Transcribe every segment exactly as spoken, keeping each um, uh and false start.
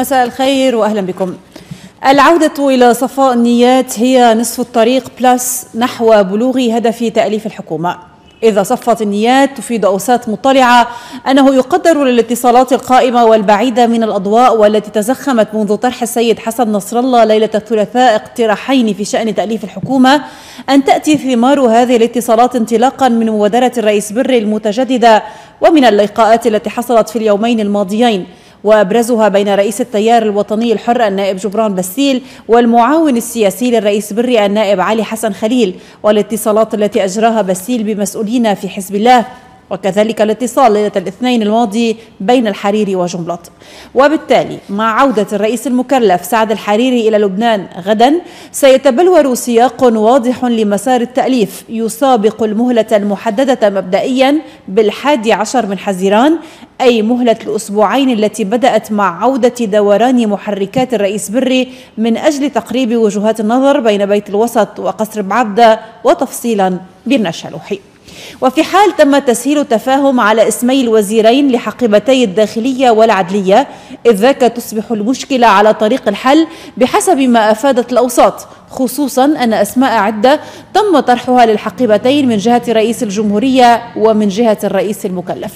مساء الخير وأهلا بكم. العودة إلى صفاء النيات هي نصف الطريق بلس نحو بلوغ هدف تأليف الحكومة. إذا صفت النيات تفيد أوساط مطلعة أنه يقدر للاتصالات القائمة والبعيدة من الأضواء والتي تزخمت منذ طرح السيد حسن نصر الله ليلة الثلاثاء اقتراحين في شأن تأليف الحكومة أن تأتي ثمار هذه الاتصالات انطلاقا من مبادرة الرئيس بري المتجددة ومن اللقاءات التي حصلت في اليومين الماضيين، وأبرزها بين رئيس التيار الوطني الحر النائب جبران باسيل والمعاون السياسي للرئيس بري النائب علي حسن خليل، والاتصالات التي أجراها باسيل بمسؤولين في حزب الله، وكذلك الاتصال ليلة الاثنين الماضي بين الحريري وجنبلاط. وبالتالي مع عودة الرئيس المكلف سعد الحريري إلى لبنان غدا سيتبلور سياق واضح لمسار التأليف يسابق المهلة المحددة مبدئيا بالحادي عشر من حزيران، أي مهلة الأسبوعين التي بدأت مع عودة دوران محركات الرئيس بري من أجل تقريب وجهات النظر بين بيت الوسط وقصر بعبدة وتفصيلا بين الشلوحي. وفي حال تم تسهيل التفاهم على اسمي الوزيرين لحقيبتي الداخلية والعدلية، إذ ذاك تصبح المشكلة على طريق الحل بحسب ما أفادت الأوساط، خصوصا أن أسماء عدة تم طرحها للحقيبتين من جهة رئيس الجمهورية ومن جهة الرئيس المكلف.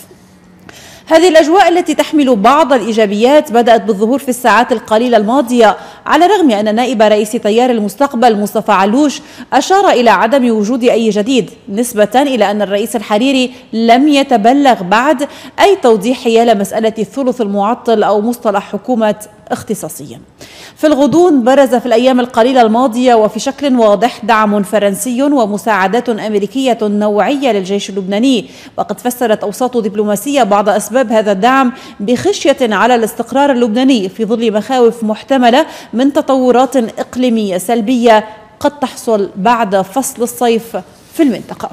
هذه الأجواء التي تحمل بعض الإيجابيات بدأت بالظهور في الساعات القليلة الماضية، على الرغم أن نائب رئيس تيار المستقبل مصطفى علوش أشار إلى عدم وجود أي جديد، نسبة إلى أن الرئيس الحريري لم يتبلغ بعد أي توضيح حيال مسألة الثلث المعطل أو مصطلح حكومة اختصاصيا. في الغضون برز في الأيام القليلة الماضية وفي شكل واضح دعم فرنسي ومساعدات أمريكية نوعية للجيش اللبناني، وقد فسرت أوساط دبلوماسية بعض أسباب هذا الدعم بخشية على الاستقرار اللبناني في ظل مخاوف محتملة من تطورات إقليمية سلبية قد تحصل بعد فصل الصيف في المنطقة.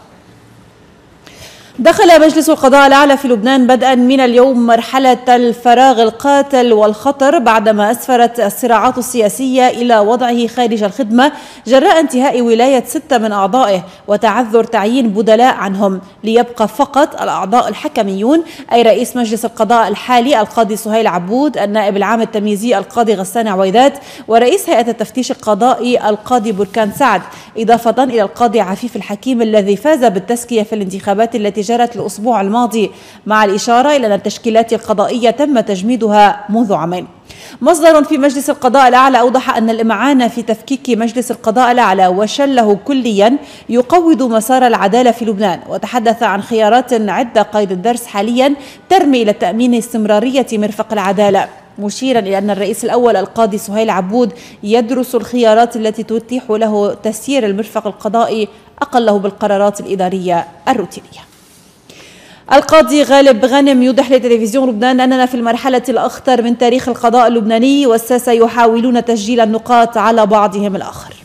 دخل مجلس القضاء الأعلى في لبنان بدءا من اليوم مرحلة الفراغ القاتل والخطر بعدما أسفرت الصراعات السياسية إلى وضعه خارج الخدمة جراء انتهاء ولاية ستة من أعضائه وتعذر تعيين بدلاء عنهم، ليبقى فقط الأعضاء الحكميون، أي رئيس مجلس القضاء الحالي القاضي سهيل عبود، النائب العام التمييزي القاضي غسان عويدات، ورئيس هيئة التفتيش القضائي القاضي بركان سعد، إضافة إلى القاضي عفيف الحكيم الذي فاز بالتزكية في الانتخابات التي جرت الأسبوع الماضي، مع الإشارة إلى أن التشكيلات القضائية تم تجميدها منذ عامين. مصدر في مجلس القضاء الأعلى أوضح أن الإمعان في تفكيك مجلس القضاء الأعلى وشله كليا يقوض مسار العدالة في لبنان، وتحدث عن خيارات عدة قيد الدرس حاليا ترمي إلى تأمين استمرارية مرفق العدالة، مشيرا إلى أن الرئيس الأول القاضي سهيل عبود يدرس الخيارات التي تتيح له تسيير المرفق القضائي أقله بالقرارات الإدارية الروتينية. القاضي غالب غانم يوضح لتلفزيون لبنان أننا في المرحلة الأخطر من تاريخ القضاء اللبناني، والساسة يحاولون تسجيل النقاط على بعضهم الآخر.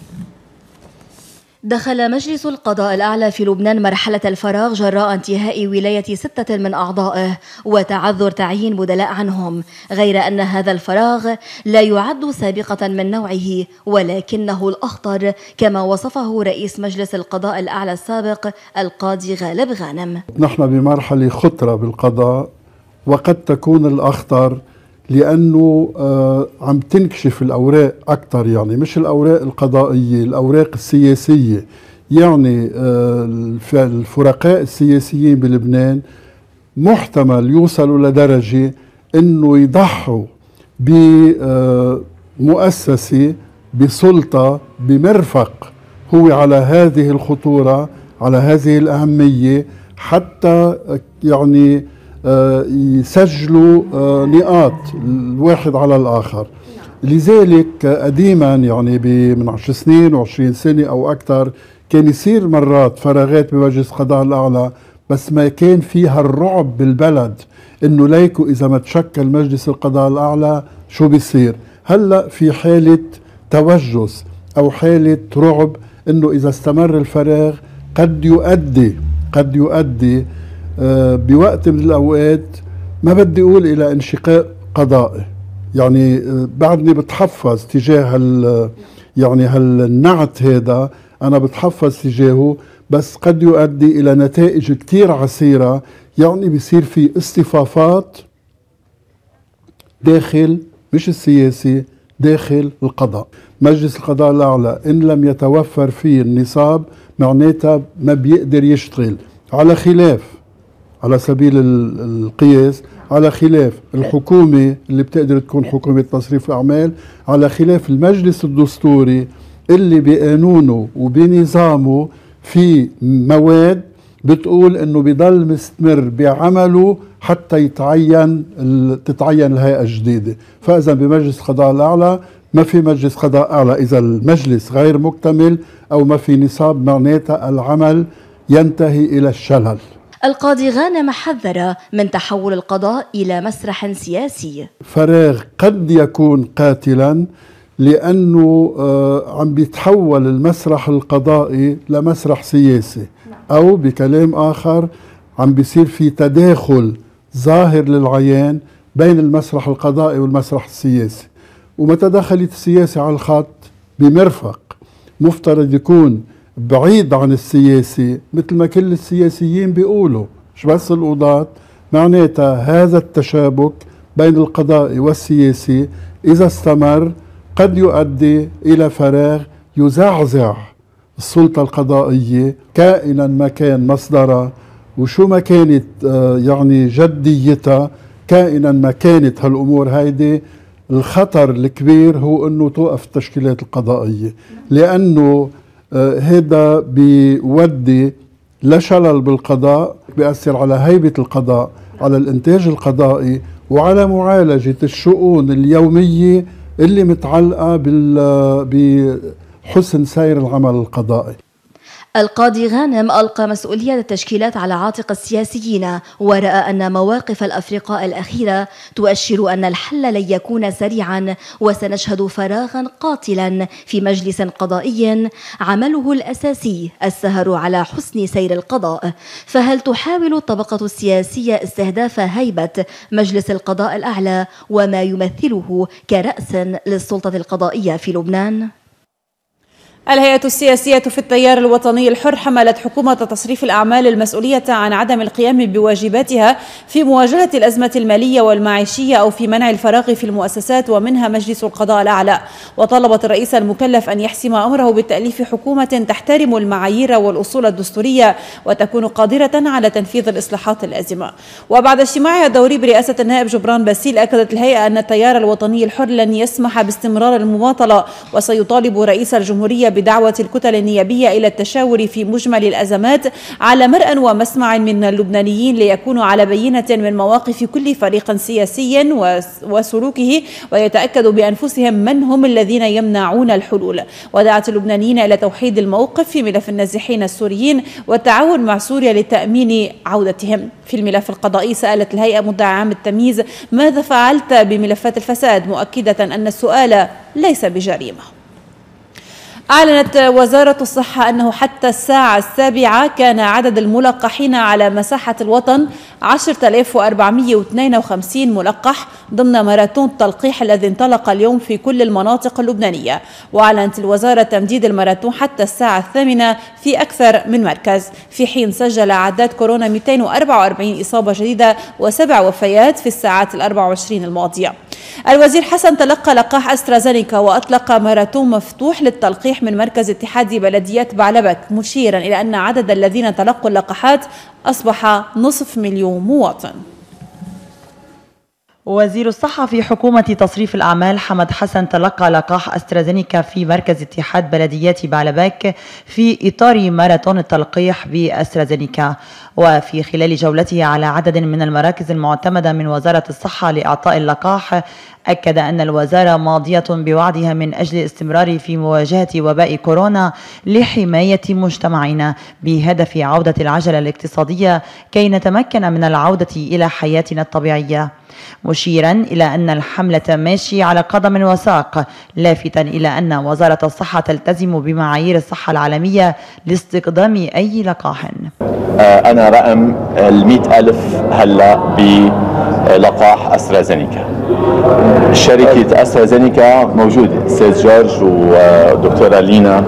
دخل مجلس القضاء الأعلى في لبنان مرحلة الفراغ جراء انتهاء ولاية ستة من أعضائه وتعذر تعيين بدلاء عنهم، غير أن هذا الفراغ لا يعد سابقة من نوعه ولكنه الأخطر كما وصفه رئيس مجلس القضاء الأعلى السابق القاضي غالب غانم. نحن بمرحلة خطرة بالقضاء وقد تكون الأخطر لأنه آه عم تنكشف الأوراق أكثر، يعني مش الأوراق القضائية، الأوراق السياسية. يعني آه الفرقاء السياسيين بلبنان محتمل يوصلوا لدرجة أنه يضحوا بمؤسسة بسلطة بمرفق هو على هذه الخطورة، على هذه الأهمية، حتى يعني يسجلوا نقاط الواحد على الآخر. لذلك قديما يعني من عشر سنين وعشرين سنة أو أكثر كان يصير مرات فراغات بمجلس القضاء الأعلى، بس ما كان فيها الرعب بالبلد إنه ليكو إذا ما تشكل مجلس القضاء الأعلى شو بيصير. هلأ في حالة توجس أو حالة رعب إنه إذا استمر الفراغ قد يؤدي قد يؤدي بوقت من الأوقات، ما بدي أقول إلى انشقاق قضائي، يعني بعدني بتحفظ تجاه هال يعني هالنعت هذا، أنا بتحفظ تجاهه، بس قد يؤدي إلى نتائج كتير عسيرة. يعني بيصير في اصطفافات داخل مش السياسي داخل القضاء. مجلس القضاء الأعلى إن لم يتوفر فيه النصاب معناتها ما بيقدر يشتغل، على خلاف على سبيل القياس على خلاف الحكومة اللي بتقدر تكون حكومة تصريف أعمال، على خلاف المجلس الدستوري اللي بقانونه وبنظامه في مواد بتقول انه بيضل مستمر بعمله حتى يتعين تتعين الهيئة الجديدة. فإذا بمجلس القضاء الأعلى ما في مجلس قضاء أعلى إذا المجلس غير مكتمل أو ما في نصاب، معناتها العمل ينتهي إلى الشلل. القاضي غانم حذر من تحول القضاء إلى مسرح سياسي. فراغ قد يكون قاتلا لأنه عم بيتحول المسرح القضائي لمسرح سياسي، أو بكلام آخر عم بيصير في تداخل ظاهر للعيان بين المسرح القضائي والمسرح السياسي. ومتى دخلت السياسة على الخط بمرفق مفترض يكون بعيد عن السياسي مثل ما كل السياسيين بيقولوا، مش بس القضاة، معناتها هذا التشابك بين القضائي والسياسي إذا استمر قد يؤدي إلى فراغ يزعزع السلطة القضائية كائنا ما كان مصدرها وشو ما كانت يعني جديتها، كائنا ما كانت هالأمور هيدي. الخطر الكبير هو أنه توقف التشكيلات القضائية، لأنه هذا بيودي لشلل بالقضاء، بيأثر على هيبة القضاء، على الإنتاج القضائي، وعلى معالجة الشؤون اليومية اللي متعلقة بحسن سير العمل القضائي. القاضي غانم ألقى مسؤولية التشكيلات على عاتق السياسيين، ورأى أن مواقف الأفرقاء الأخيرة تؤشر أن الحل لن يكون سريعا، وسنشهد فراغا قاتلا في مجلس قضائي عمله الأساسي السهر على حسن سير القضاء. فهل تحاول الطبقة السياسية استهداف هيبة مجلس القضاء الأعلى وما يمثله كرأس للسلطة القضائية في لبنان؟ الهيئة السياسية في التيار الوطني الحر حملت حكومة تصريف الأعمال المسؤولية عن عدم القيام بواجباتها في مواجهة الأزمة المالية والمعيشية أو في منع الفراغ في المؤسسات ومنها مجلس القضاء الأعلى، وطلبت الرئيس المكلف أن يحسم أمره بتأليف حكومة تحترم المعايير والأصول الدستورية وتكون قادرة على تنفيذ الإصلاحات اللازمة. وبعد اجتماعها الدوري برئاسة النائب جبران باسيل، أكدت الهيئة أن التيار الوطني الحر لن يسمح باستمرار المماطلة، وسيطالب رئيس الجمهورية بدعوة الكتل النيابية إلى التشاور في مجمل الأزمات على مرأى ومسمع من اللبنانيين ليكونوا على بينة من مواقف كل فريق سياسي وسلوكه، ويتأكدوا بأنفسهم من هم الذين يمنعون الحلول. ودعت اللبنانيين إلى توحيد الموقف في ملف النازحين السوريين والتعاون مع سوريا لتأمين عودتهم. في الملف القضائي سألت الهيئة مدعي عام التمييز: ماذا فعلت بملفات الفساد؟ مؤكدة أن السؤال ليس بجريمة. أعلنت وزارة الصحة أنه حتى الساعة السابعة كان عدد الملقحين على مساحة الوطن عشرة آلاف وأربعمئة واثنين وخمسين ملقح ضمن ماراثون التلقيح الذي انطلق اليوم في كل المناطق اللبنانية. وأعلنت الوزارة تمديد الماراثون حتى الساعة الثامنة في أكثر من مركز، في حين سجل أعداد كورونا مئتين وأربعة وأربعين إصابة جديدة وسبع وفيات في الساعات الأربع وعشرين الماضية. الوزير حسن تلقى لقاح أسترازينيكا وأطلق ماراثون مفتوح للتلقيح من مركز اتحاد بلديات بعلبك، مشيرا إلى أن عدد الذين تلقوا اللقاحات أصبح نصف مليون مواطن. وزير الصحة في حكومة تصريف الأعمال حمد حسن تلقى لقاح أسترازينيكا في مركز اتحاد بلديات بعلبك في إطار ماراثون التلقيح بأسترازينيكا. وفي خلال جولته على عدد من المراكز المعتمدة من وزارة الصحة لإعطاء اللقاح، أكد أن الوزارة ماضية بوعدها من أجل الاستمرار في مواجهة وباء كورونا لحماية مجتمعنا بهدف عودة العجلة الاقتصادية كي نتمكن من العودة إلى حياتنا الطبيعية، مشيرا إلى أن الحملة ماشي على قدم وساق، لافتا إلى أن وزارة الصحة تلتزم بمعايير الصحة العالمية لاستقدام أي لقاح. أنا رقم المئة ألف هلأ بلقاح أسترازينيكا. شركة أسترازينيكا موجودة، أستاذ جورج ودكتورة لينا.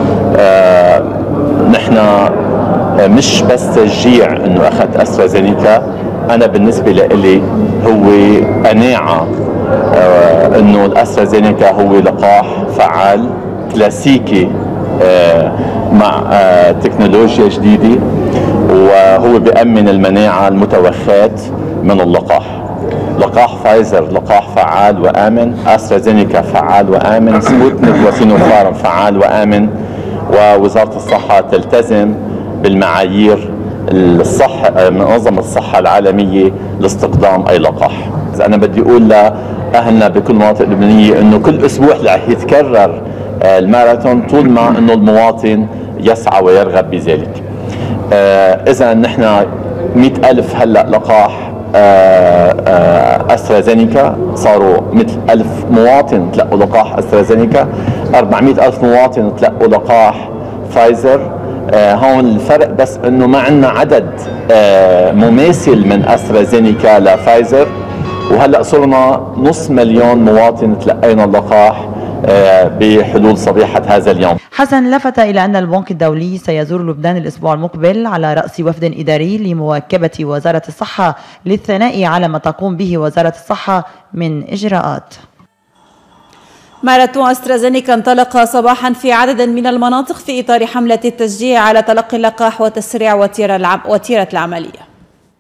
نحن مش بس تشجيع أنه أخذت أسترازينيكا، أنا بالنسبة لي هو قناعة انه الاسترازينيكا هو لقاح فعال كلاسيكي مع تكنولوجيا جديدة، وهو بيأمن المناعة المتوخاة من اللقاح. لقاح فايزر لقاح فعال وآمن، أسترازينيكا فعال وآمن، سبوتنيك وسينوفارم فعال وآمن، ووزارة الصحة تلتزم بالمعايير الصحة منظمة الصحة العالمية لاستخدام أي لقاح. أنا بدي أقول لأهلنا بكل المناطق اللبنانية إنه كل أسبوع رح يتكرر الماراثون طول ما إنه المواطن يسعى ويرغب بذلك. إذا نحن مئة ألف هلأ لقاح أسترازينيكا، صاروا مثل ألف مواطن تلقوا لقاح أسترازينيكا، أربعمئة ألف مواطن تلقوا لقاح فايزر. آه هون الفرق بس انه ما عندنا عدد آه مماثل من استرازينيكا لفايزر، وهلا صرنا نص مليون مواطن تلقينا اللقاح آه بحلول صبيحه هذا اليوم. حسن لفت الى ان البنك الدولي سيزور لبنان الاسبوع المقبل على راس وفد اداري لمواكبه وزاره الصحه للثناء على ما تقوم به وزاره الصحه من اجراءات. ماراثون أسترازينيكا انطلق صباحا في عدد من المناطق في إطار حملة التشجيع على تلقي اللقاح وتسريع وتيرة العملية.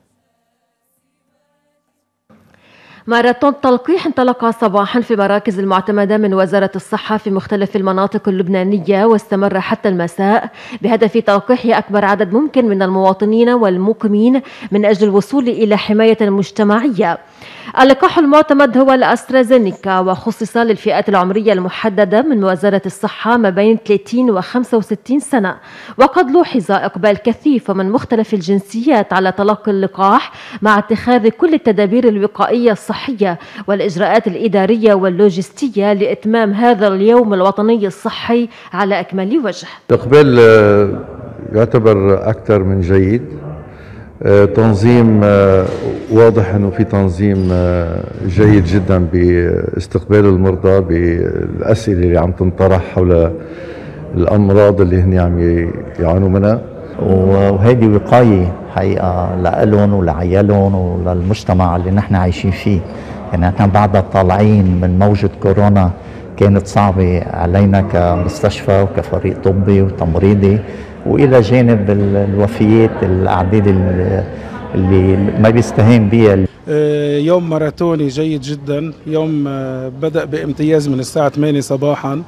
ماراثون تلقيح انطلق صباحا في مراكز المعتمدة من وزارة الصحة في مختلف المناطق اللبنانية، واستمر حتى المساء بهدف تلقيح أكبر عدد ممكن من المواطنين والمقيمين من أجل الوصول إلى حماية مجتمعية. اللقاح المعتمد هو الأسترازينيكا، وخصص للفئات العمرية المحددة من وزارة الصحة ما بين ثلاثين و خمسة وستين سنة، وقد لوحظ إقبال كثيف من مختلف الجنسيات على تلقي اللقاح مع اتخاذ كل التدابير الوقائية الصحية والإجراءات الإدارية واللوجستية لإتمام هذا اليوم الوطني الصحي على أكمل وجه. الإقبال يعتبر أكثر من جيد، تنظيم واضح أنه في تنظيم جيد جدا باستقبال المرضى بالأسئلة اللي عم تنطرح حول الأمراض اللي هن عم يعانوا منها، وهذه وقاية حقيقة لهم ولعيالهم وللمجتمع اللي نحن عايشين فيه. يعني نحن بعد طالعين من موجة كورونا كانت صعبة علينا كمستشفى وكفريق طبي وتمريضي، وإلى جانب الوفيات الأعداد اللي ما بيستهان بها. يوم ماراثوني جيد جدا، يوم بدأ بامتياز من الساعة ثمانية صباحا.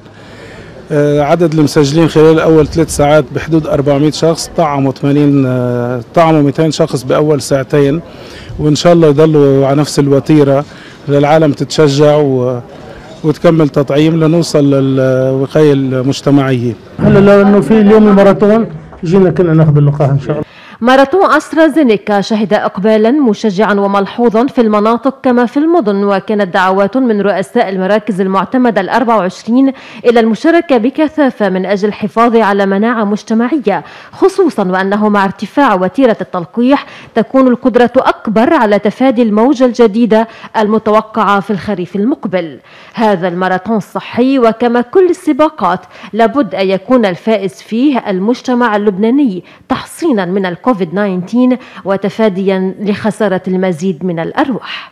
عدد المسجلين خلال أول ثلاث ساعات بحدود أربعمئة شخص، طعموا ثمانين طعموا مئتين شخص بأول ساعتين، وإن شاء الله يضلوا على نفس الوتيرة للعالم تتشجع و وتكمل تطعيم لنوصل للوقاية المجتمعية. هلا لأنه في اليوم الماراثون جينا كنا ناخذ اللقاح إن شاء الله. ماراثون أسترازينيكا شهد إقبالا مشجعا وملحوظا في المناطق كما في المدن، وكانت دعوات من رؤساء المراكز المعتمدة الأربع وعشرين إلى المشاركة بكثافة من أجل الحفاظ على مناعة مجتمعية، خصوصا وأنه مع ارتفاع وتيرة التلقيح تكون القدرة أكبر على تفادي الموجة الجديدة المتوقعة في الخريف المقبل. هذا الماراثون الصحي وكما كل السباقات لابد أن يكون الفائز فيه المجتمع اللبناني تحصينا من الكوفيد تسعة عشر وتفاديا لخسارة المزيد من الأرواح.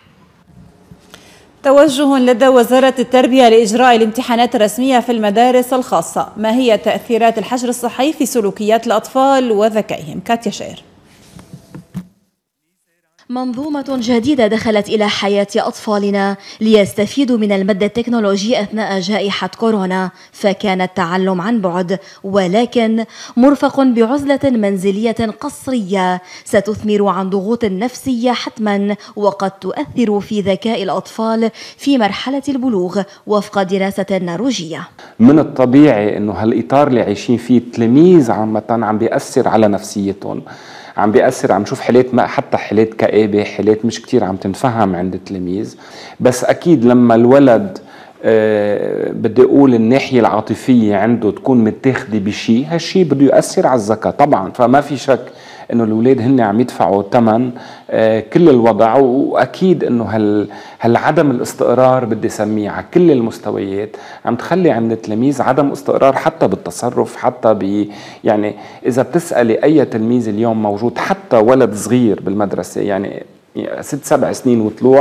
توجه لدى وزارة التربية لإجراء الامتحانات الرسمية في المدارس الخاصة. ما هي تأثيرات الحجر الصحي في سلوكيات الأطفال وذكائهم؟ كاتيا شير. منظومة جديدة دخلت إلى حياة أطفالنا ليستفيدوا من المد التكنولوجي أثناء جائحة كورونا، فكان التعلم عن بعد ولكن مرفق بعزلة منزلية قصرية ستثمر عن ضغوط نفسية حتما، وقد تؤثر في ذكاء الأطفال في مرحلة البلوغ وفق دراسة نرويجية. من الطبيعي أنه هالإطار اللي عايشين فيه التلاميذ عامة عم بيأثر على نفسيتهم، عم بيأثر، عم نشوف حالات ما حتى حالات كآبة، حالات مش كتير عم تنفهم عند التلاميذ. بس أكيد لما الولد أه بدي أقول الناحية العاطفية عنده تكون متاخدة بشيء، هالشيء بده يؤثر على الذكاء طبعا. فما في شك انه الاولاد هن عم يدفعوا ثمن آه كل الوضع، واكيد انه هال هالعدم الاستقرار بدي سميه على كل المستويات عم تخلي عند التلاميذ عدم استقرار حتى بالتصرف، حتى ب يعني اذا بتسالي اي تلميذ اليوم موجود حتى ولد صغير بالمدرسه يعني ست سبع سنين وطلوع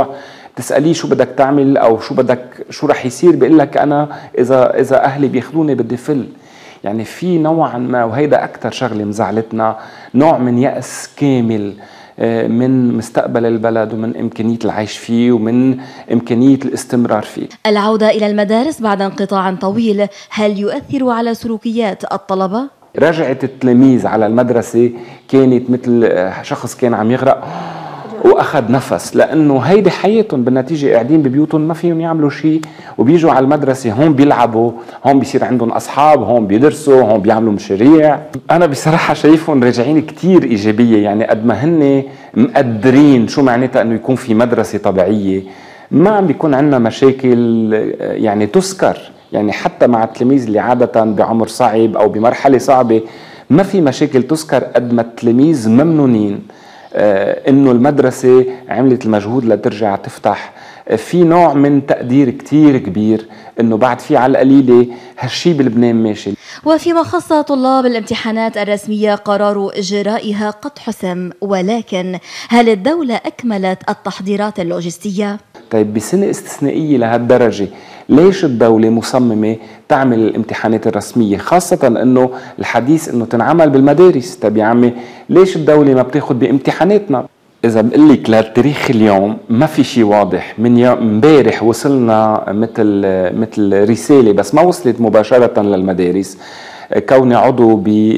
تسأليه شو بدك تعمل أو شو بدك شو رح يصير، بيقول لك أنا إذا إذا أهلي بياخذوني بدي فل. يعني في نوعا ما، وهيدا أكثر شغلة مزعلتنا، نوع من يأس كامل من مستقبل البلد ومن إمكانية العيش فيه ومن إمكانية الاستمرار فيه. العودة إلى المدارس بعد انقطاع طويل هل يؤثر على سلوكيات الطلبة؟ رجعة التلاميذ على المدرسة كانت مثل شخص كان عم يغرق واخذ نفس، لانه هيدي حياتهم بالنتيجه، قاعدين ببيوتهم ما فيهم يعملوا شيء، وبيجوا على المدرسه هون بيلعبوا، هون بيصير عندهم اصحاب، هون بيدرسوا، هون بيعملوا مشاريع. انا بصراحه شايفهم راجعين كتير ايجابيه، يعني قد ما هن مقدرين شو معناتها انه يكون في مدرسه طبيعيه، ما عم بيكون عندنا مشاكل يعني تذكر. يعني حتى مع التلاميذ اللي عاده بعمر صعب او بمرحله صعبه ما في مشاكل تذكر، قد ما التلاميذ ممنونين آه انه المدرسة عملت المجهود لترجع تفتح. آه في نوع من تقدير كتير كبير انه بعد في على القليلة هالشي بلبنان ماشي. وفيما خص طلاب الامتحانات الرسمية قرار إجرائها قد حسم، ولكن هل الدولة أكملت التحضيرات اللوجستية؟ طيب بسنة استثنائية لهالدرجة ليش الدولة مصممة تعمل الامتحانات الرسمية، خاصة انه الحديث انه تنعمل بالمدارس؟ طيب يا عمي ليش الدولة ما بتاخد بامتحاناتنا؟ إذا بقول لك للتاريخ اليوم ما في شيء واضح. من يوم امبارح وصلنا مثل مثل رسالة بس ما وصلت مباشرة للمدارس، كوني عضو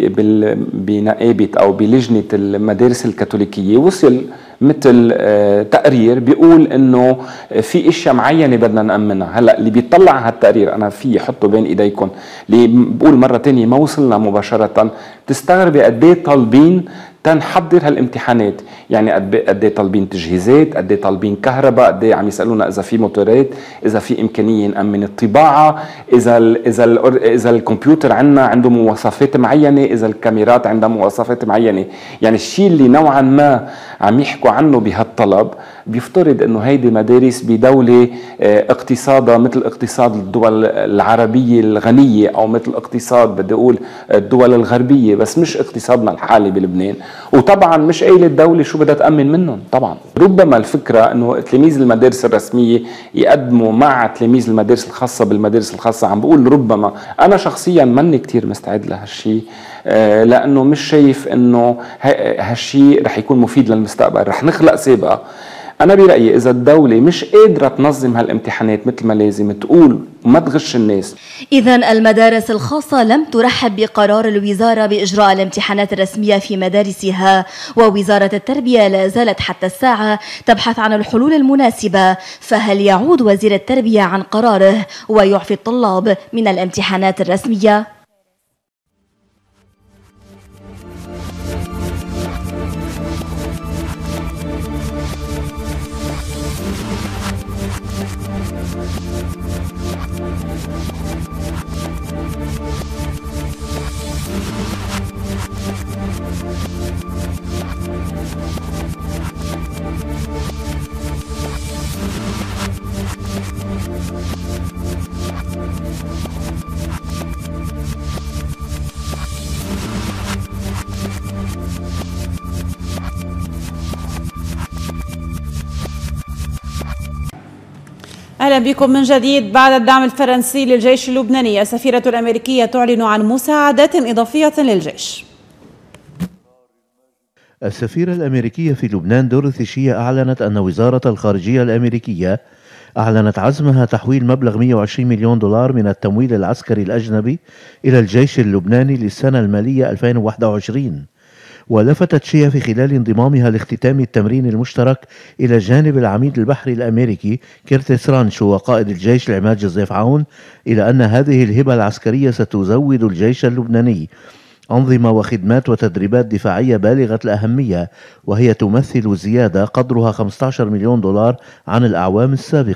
بنقابة أو بلجنة المدارس الكاثوليكية، وصل مثل تقرير بيقول انه في اشياء معينه بدنا نامنها. هلا اللي بيطلع على هالتقرير انا في حطه بين ايديكم، اللي بقول مره ثانيه ما وصلنا مباشره، تستغربي قد ايه طالبين تنحضر هالامتحانات. يعني قد ايه طالبين تجهيزات، قد ايه طالبين كهرباء، قد ايه عم يسالونا اذا في موتورات، اذا في امكانيه نامن الطباعه، اذا ال اذا ال اذا الكمبيوتر عندنا عنده مواصفات معينه، اذا الكاميرات عندها مواصفات معينه. يعني الشيء اللي نوعا ما عم يحكوا عنه بهالطلب بيفترض انه هيدي مدارس بدوله اقتصادها مثل اقتصاد الدول العربيه الغنيه، او مثل اقتصاد بدي اقول الدول الغربيه، بس مش اقتصادنا الحالي بلبنان. وطبعا مش قايله الدوله شو بدها تامن منهم. طبعا ربما الفكره انه تلاميذ المدارس الرسميه يقدموا مع تلاميذ المدارس الخاصه بالمدارس الخاصه. عم بقول ربما، انا شخصيا ماني كتير مستعد لهالشيء، لانه مش شايف انه هالشيء رح يكون مفيد للمستقبل، رح نخلق سابقه. أنا برأيي إذا الدولة مش قادرة تنظم هالامتحانات مثل ما لازم تقول وما تغش الناس. إذن المدارس الخاصة لم ترحب بقرار الوزارة بإجراء الامتحانات الرسمية في مدارسها، ووزارة التربية لا زالت حتى الساعة تبحث عن الحلول المناسبة. فهل يعود وزير التربية عن قراره ويعفي الطلاب من الامتحانات الرسمية؟ أهلا بكم من جديد. بعد الدعم الفرنسي للجيش اللبناني، السفيرة الأمريكية تعلن عن مساعدات إضافية للجيش. السفيرة الأمريكية في لبنان دورثي شيا أعلنت أن وزارة الخارجية الأمريكية أعلنت عزمها تحويل مبلغ مئة وعشرين مليون دولار من التمويل العسكري الأجنبي إلى الجيش اللبناني للسنة المالية ألفين وواحد وعشرين. ولفتت شيا في خلال انضمامها لاختتام التمرين المشترك إلى جانب العميد البحري الأمريكي كيرتس رانشو وقائد الجيش العماد جوزيف عون إلى أن هذه الهبة العسكرية ستزود الجيش اللبناني أنظمة وخدمات وتدريبات دفاعية بالغة الأهمية، وهي تمثل زيادة قدرها خمسة عشر مليون دولار عن الأعوام السابقة.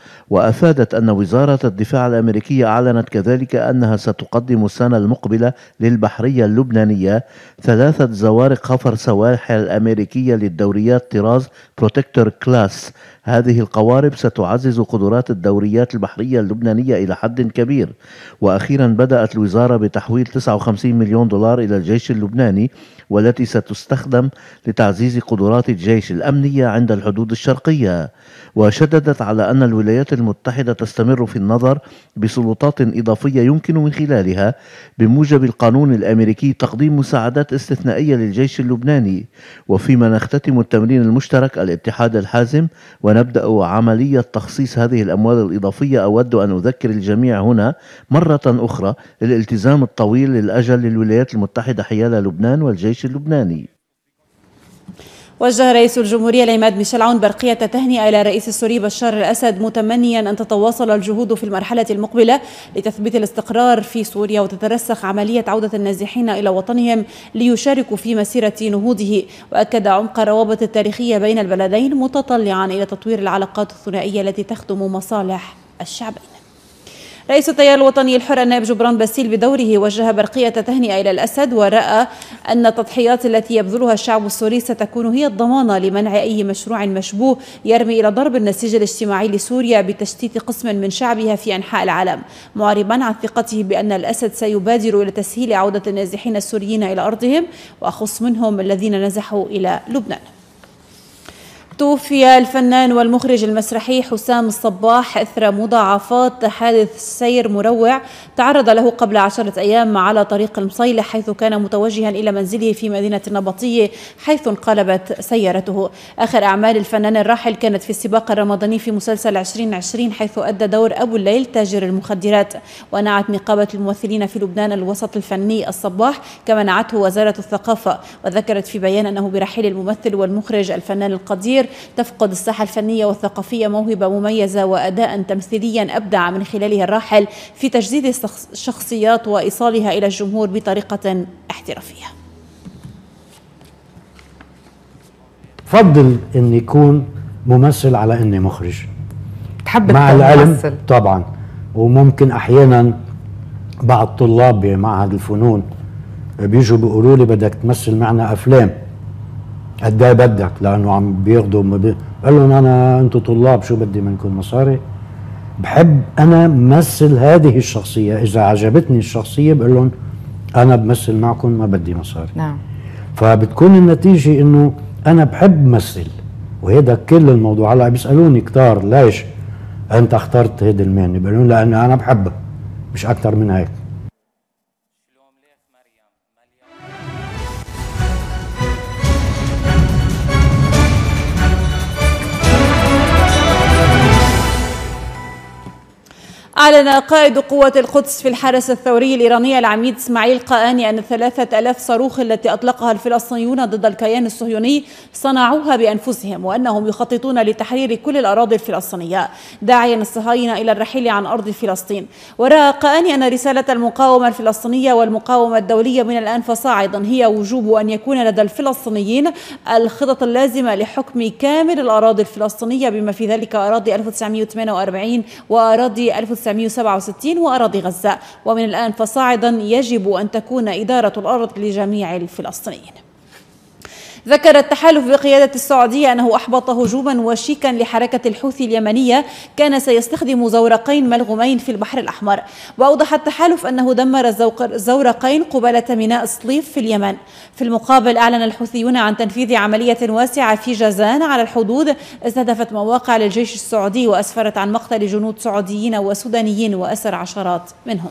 وأفادت أن وزارة الدفاع الأمريكية أعلنت كذلك أنها ستقدم السنة المقبلة للبحرية اللبنانية ثلاثة زوارق خفر سواحل الأمريكية للدوريات طراز بروتكتور كلاس. هذه القوارب ستعزز قدرات الدوريات البحرية اللبنانية إلى حد كبير. وأخيرا بدأت الوزارة بتحويل تسعة وخمسين مليون دولار إلى الجيش اللبناني، والتي ستستخدم لتعزيز قدرات الجيش الأمنية عند الحدود الشرقية. وشددت على أن الولايات المتحدة تستمر في النظر بسلطات إضافية يمكن من خلالها بموجب القانون الأمريكي تقديم مساعدات استثنائية للجيش اللبناني. وفيما نختتم التمرين المشترك الاتحاد الحازم ونبدأ عملية تخصيص هذه الأموال الإضافية، أود أن أذكر الجميع هنا مرة أخرى للالتزام الطويل للأجل للولايات المتحدة حيال لبنان والجيش اللبناني. وجه رئيس الجمهورية العماد ميشيل عون برقية تهنئة إلى الرئيس السوري بشار الأسد، متمنيا أن تتواصل الجهود في المرحلة المقبلة لتثبيت الاستقرار في سوريا وتترسخ عملية عودة النازحين إلى وطنهم ليشاركوا في مسيرة نهوضه. وأكد عمق الروابط التاريخية بين البلدين، متطلعا إلى تطوير العلاقات الثنائية التي تخدم مصالح الشعبين. رئيس التيار الوطني الحر النائب جبران باسيل بدوره وجه برقية تهنئة إلى الأسد، ورأى أن التضحيات التي يبذلها الشعب السوري ستكون هي الضمانة لمنع أي مشروع مشبوه يرمي إلى ضرب النسيج الاجتماعي لسوريا بتشتيت قسم من شعبها في أنحاء العالم، معربا عن ثقته بأن الأسد سيبادر إلى تسهيل عودة النازحين السوريين إلى أرضهم، وأخص منهم الذين نزحوا إلى لبنان. توفي الفنان والمخرج المسرحي حسام الصباح إثر مضاعفات حادث سير مروع تعرض له قبل عشرة أيام على طريق المصيلح، حيث كان متوجها إلى منزله في مدينة النبطية، حيث انقلبت سيارته. آخر أعمال الفنان الراحل كانت في السباق الرمضاني في مسلسل عشرين عشرين، حيث أدى دور أبو الليل تاجر المخدرات. ونعت نقابة الممثلين في لبنان الوسط الفني الصباح، كما نعته وزارة الثقافة، وذكرت في بيان أنه برحيل الممثل والمخرج الفنان القدير تفقد الساحة الفنية والثقافية موهبة مميزة وأداء تمثيليا أبدع من خلاله الراحل في تجديد الشخصيات وإيصالها إلى الجمهور بطريقة احترافية. بفضل إني يكون ممثل على إني مخرج، تحب مع العلم ممثل. طبعا. وممكن أحيانا بعض طلاب بمعهد الفنون بيجوا بيقولوا لي بدك تمثل معنا أفلام، قد ايه بدك؟ لانه عم بياخذوا بي... قال لهم انا انتم طلاب شو بدي منكم مصاري؟ بحب انا مثل هذه الشخصيه، اذا عجبتني الشخصيه بقول لهم انا بمثل معكم ما بدي مصاري. نعم. فبتكون النتيجه انه انا بحب مثل، وهذا كل الموضوع. هلا بيسالوني كتار ليش انت اخترت هيدي المهنه؟ بقول لهم لانه انا بحبها مش اكثر من هيك. أعلن قائد قوات القدس في الحرس الثوري الإيراني العميد إسماعيل قاني أن ثلاثة آلاف صاروخ التي أطلقها الفلسطينيون ضد الكيان الصهيوني صنعوها بأنفسهم، وأنهم يخططون لتحرير كل الأراضي الفلسطينية، داعيا الصهاينة إلى الرحيل عن أرض فلسطين. ورأى قاني أن رسالة المقاومة الفلسطينية والمقاومة الدولية من الآن فصاعدا هي وجوب أن يكون لدى الفلسطينيين الخطط اللازمة لحكم كامل الأراضي الفلسطينية، بما في ذلك أراضي ألف وتسعمئة وثمانية وأربعين وأراضي ألف وتسعمئة وسبعة وستين وأراضي غزة. ومن الآن فصاعدا يجب أن تكون إدارة الأرض لجميع الفلسطينيين. ذكر التحالف بقيادة السعودية أنه أحبط هجوما وشيكا لحركة الحوثي اليمنية كان سيستخدم زورقين ملغومين في البحر الأحمر. وأوضح التحالف أنه دمر الزورقين قبالة ميناء صليف في اليمن. في المقابل أعلن الحوثيون عن تنفيذ عملية واسعة في جازان على الحدود استهدفت مواقع للجيش السعودي وأسفرت عن مقتل جنود سعوديين وسودانيين وأسر عشرات منهم.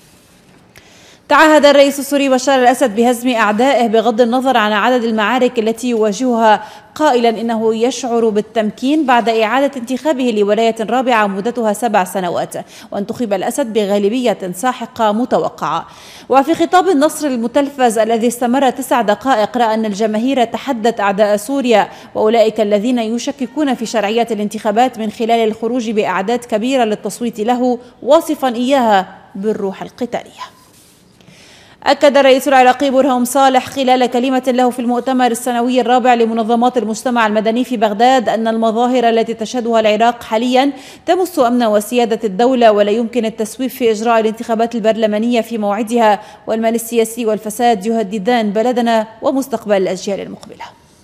تعهد الرئيس السوري بشار الأسد بهزم أعدائه بغض النظر عن عدد المعارك التي يواجهها، قائلا إنه يشعر بالتمكين بعد إعادة انتخابه لولاية رابعة مدتها سبع سنوات، وانتخب الأسد بغالبية ساحقة متوقعة. وفي خطاب النصر المتلفز الذي استمر تسع دقائق رأى أن الجماهير تحدت أعداء سوريا وأولئك الذين يشككون في شرعية الانتخابات من خلال الخروج بأعداد كبيرة للتصويت له، واصفا إياها بالروح القتالية. أكد الرئيس العراقي برهام صالح خلال كلمة له في المؤتمر السنوي الرابع لمنظمات المجتمع المدني في بغداد أن المظاهر التي تشهدها العراق حاليا تمس أمن وسيادة الدولة، ولا يمكن التسويف في إجراء الانتخابات البرلمانية في موعدها، والمال السياسي والفساد يهددان بلدنا ومستقبل الأجيال المقبلة.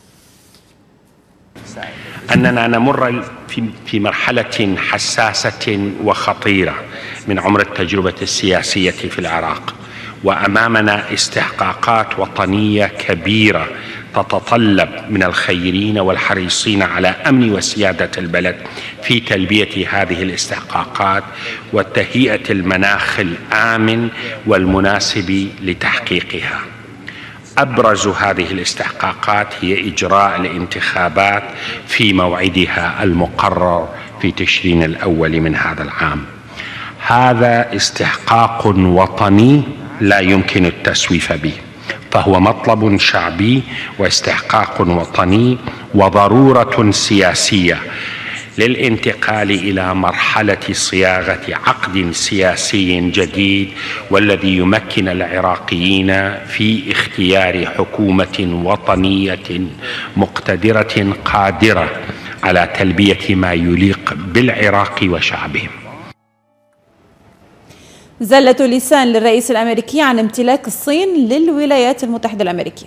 أننا نمر في في مرحلة حساسة وخطيرة من عمر التجربة السياسية في العراق، وأمامنا استحقاقات وطنية كبيرة تتطلب من الخيرين والحريصين على أمن وسيادة البلد في تلبية هذه الاستحقاقات وتهيئة المناخ الآمن والمناسب لتحقيقها. أبرز هذه الاستحقاقات هي إجراء الانتخابات في موعدها المقرر في تشرين الأول من هذا العام. هذا استحقاق وطني لا يمكن التسويف به، فهو مطلب شعبي واستحقاق وطني وضرورة سياسية للانتقال إلى مرحلة صياغة عقد سياسي جديد، والذي يمكن العراقيين في اختيار حكومة وطنية مقتدرة قادرة على تلبية ما يليق بالعراق وشعبه. زلة لسان للرئيس الأمريكي عن امتلاك الصين للولايات المتحدة الأمريكية.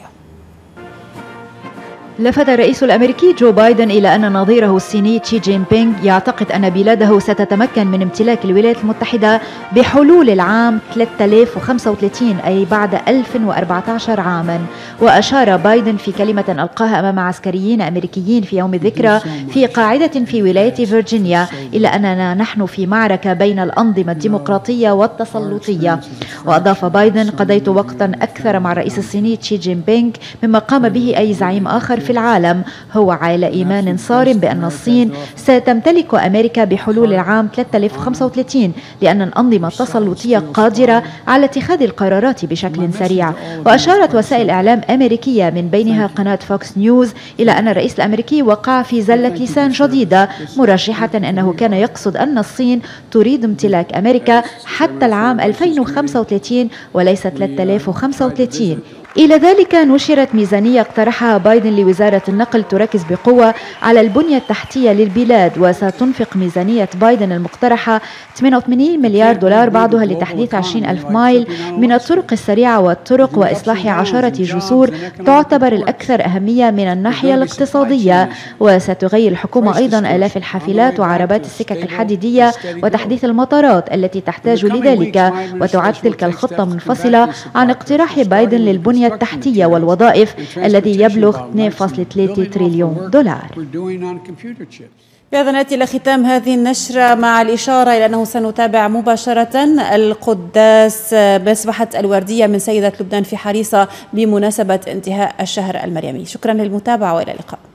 لفت الرئيس الأمريكي جو بايدن إلى أن نظيره الصيني شي جين بينغ يعتقد أن بلاده ستتمكن من امتلاك الولايات المتحدة بحلول العام ثلاثة آلاف وخمسة وثلاثين، أي بعد ألف وأربعة عشر عاما. وأشار بايدن في كلمة ألقاها أمام عسكريين أمريكيين في يوم الذكرى في قاعدة في ولاية فيرجينيا إلى أننا نحن في معركة بين الأنظمة الديمقراطية والتسلطية. وأضاف بايدن: قضيت وقتا أكثر مع الرئيس الصيني شي جين بينغ مما قام به أي زعيم آخر في العالم، هو على إيمان صارم بأن الصين ستمتلك أمريكا بحلول العام ثلاثة آلاف وخمسة وثلاثين، لأن الأنظمة التسلطية قادرة على اتخاذ القرارات بشكل سريع. وأشارت وسائل إعلام أمريكية من بينها قناة فوكس نيوز إلى أن الرئيس الأمريكي وقع في زلة لسان جديدة، مرشحة أنه كان يقصد أن الصين تريد امتلاك أمريكا حتى العام ألفين وخمسة وثلاثين وليس ثلاثة آلاف وخمسة وثلاثين. إلى ذلك نشرت ميزانية اقترحها بايدن لوزارة النقل تركز بقوة على البنية التحتية للبلاد، وستنفق ميزانية بايدن المقترحة ثمانية وثمانين مليار دولار، بعضها لتحديث عشرين ألف مايل من الطرق السريعة والطرق وإصلاح عشرة جسور تعتبر الأكثر أهمية من الناحية الاقتصادية. وستغير الحكومة أيضا آلاف الحافلات وعربات السكك الحديدية وتحديث المطارات التي تحتاج لذلك. وتعد تلك الخطة منفصلة عن اقتراح بايدن للبنية التحتية والوظائف الذي يبلغ اثنين فاصلة ثلاثة تريليون دولار. بهذا نأتي إلى ختام هذه النشرة مع الإشارة إلى أنه سنتابع مباشرة القداس بسبحة الوردية من سيدة لبنان في حريصة بمناسبة انتهاء الشهر المريمي. شكرا للمتابعة وإلى اللقاء.